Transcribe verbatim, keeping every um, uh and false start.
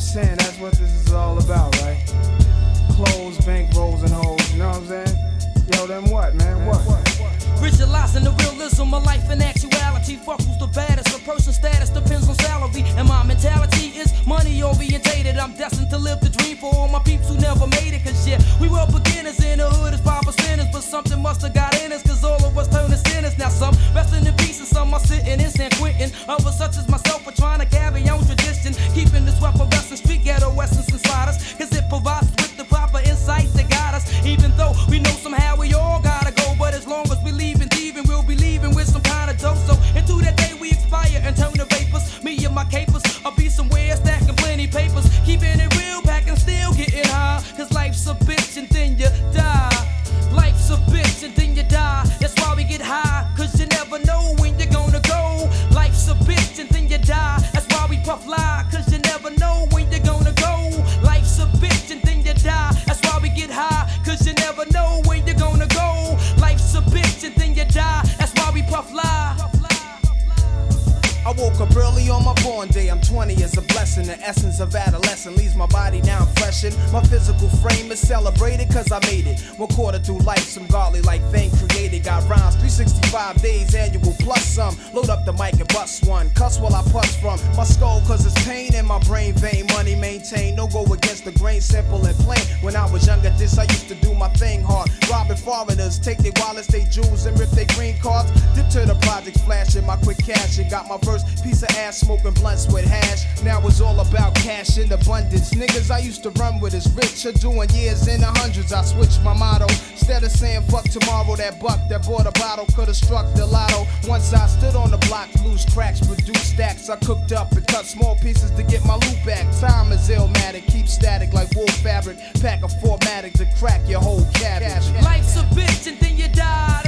saying that's what this is all about, right? Clothes, bank rolls, and hoes, you know what I'm saying? Yo, then what, man? What? Visualizing the realism of life in actuality. Fuck who's the baddest. A person's status depends on salary. And my mentality is money orientated. I'm destined to live the dream for all my peeps who never made it. Cause yeah, we were beginners in the hood as five percenters. But something must have got in us, cause all of us turned to sinners. Now some resting in peace and some are sitting in San Quentin. Others such as myself are trying to carry on tradition. Keeping this weapon wrestling street ghetto essence inside us. Cause it provides us with the proper insights that guide us. Even though we know somehow we all gotta go. But as long as we leave and thieving, we'll be leaving with some kind of dough. So into that day we expire and turn to vapors. Me and my capers, I'll be somewhere stacking plenty papers. Keeping it real, packing still getting high. Cause life's a bitch and then you die. Life's a bitch and then you die. That's why we get high, cause you never know when you're gonna go. Life's a bitch and then you die. That's why we puff lie, cause you never know when you're gonna go. Life's a bitch and then you die. That's why we get high, cause you never know when you're gonna go. Life's a bitch and then you die. That's why we puff lie. I woke up early on my born day. I'm twenty is a blessing. The essence of adolescence leaves my body now freshened. My physical frame is celebrated cause I made it. One quarter through life, some godly like thing created. Got rhymes, three sixty-five days annual plus some. Load up the mic and bust one. Cuss while I puss from my skull cause it's pain in my brain vein. Money maintained, no go against the grain, simple and plain. When I was younger, this I used to do my thing hard. Robbing foreigners, take their wallets, they jewels, and rip their green cards. Dip to the projects, flashing my quick cash and got my first piece of ass, smoking blunts with hash. Now it's all about cash in abundance. Niggas I used to run with is rich are doing years in the hundreds. I switched my motto. Instead of saying fuck tomorrow, that buck that bought a bottle could've struck the lotto. Once I stood on the block, loose cracks, produced stacks. I cooked up and cut small pieces to get my loot back. Time is Illmatic, keep static like wool fabric. Pack a formatic to crack your whole cabbage. Life's a bitch and then you die.